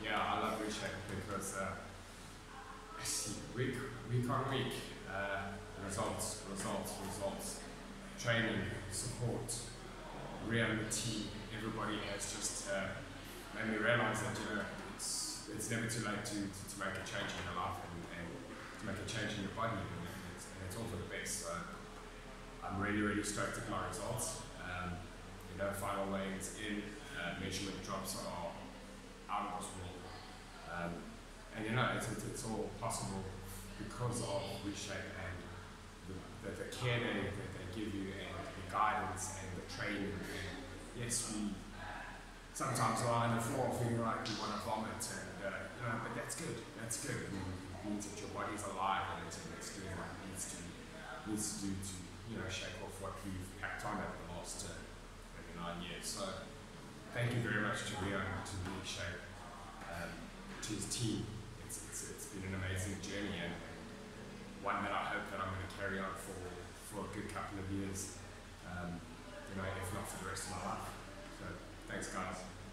Yeah, I love RiShape because I see week on week results, training, support, Ria and the team, everybody has just made me realize that it's never too late to make a change in your life and to make a change in your body, and it's all for the best. So I'm really stoked at my results. Final weight's in, measurement drops are out of this world. It's all possible because of RiShape and the care that they give you and the guidance and the training. And yes, we sometimes lie on the floor feeling like we want to vomit, and but that's good. That's good. It means that your body's alive and it's doing what it needs to do to shake off what we've packed on over the last 9 years. So thank you very much to Rio and to RiShape, to his team. It's been an amazing journey and one that I hope that I'm going to carry on for a good couple of years, if not for the rest of my life. So thanks guys.